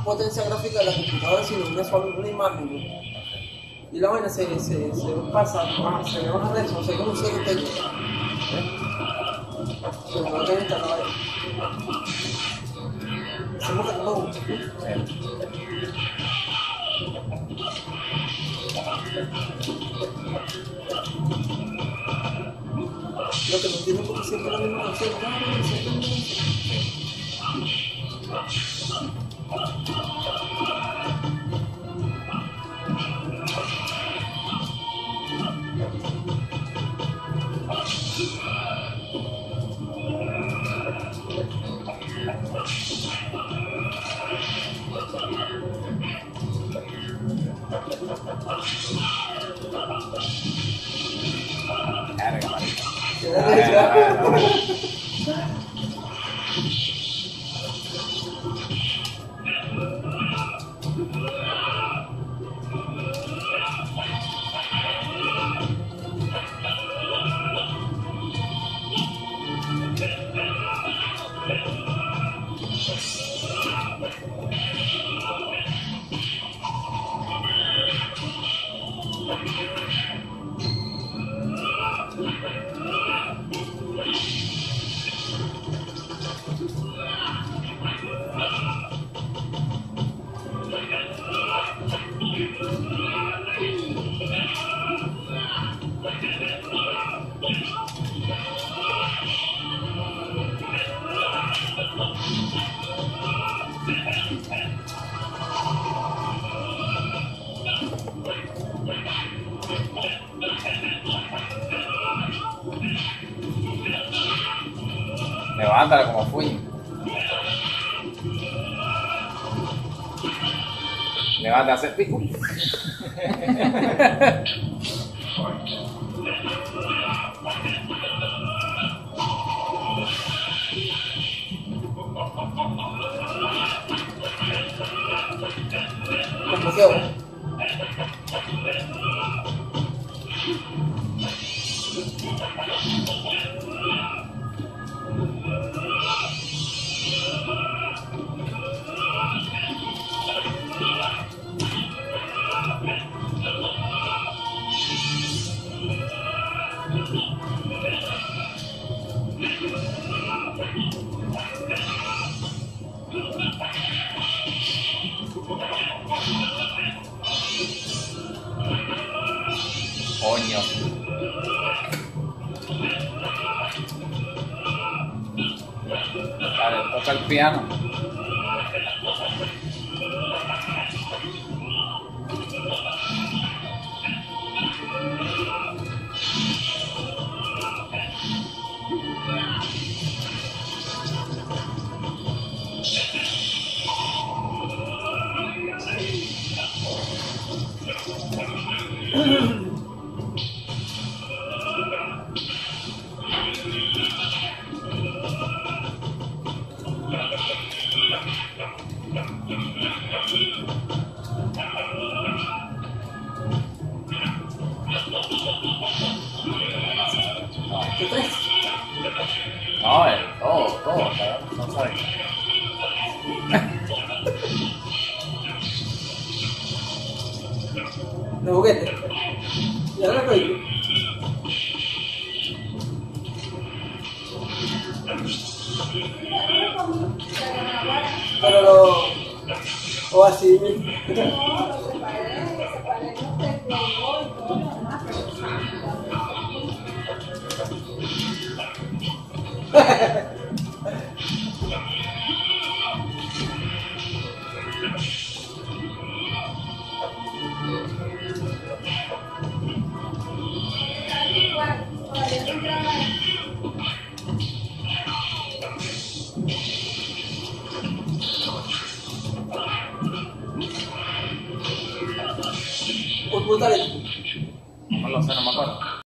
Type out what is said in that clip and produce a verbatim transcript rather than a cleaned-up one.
potencia gráfica de la computadora, sino una sola una imagen, ¿no? Y la vaina se, se, se pasa, baja, se le baja rezo, o sea, como un cero técnico. Se me lo tengo instalado ahí. Hacemos que no. Lo que no entiendo es porque siempre la misma canción. Claro, siempre la Verga, marico. Levántala como fui. Levanta, hace pico. ¿Cómo quedó? Coño. Dale, toca el piano. ¿Qué traes? No, el, todo, todo, cabrón, no sabes. Los juguetes. Y ahora lo digo. Pero lo... o así. Por brutal. No lo sé, no me acuerdo.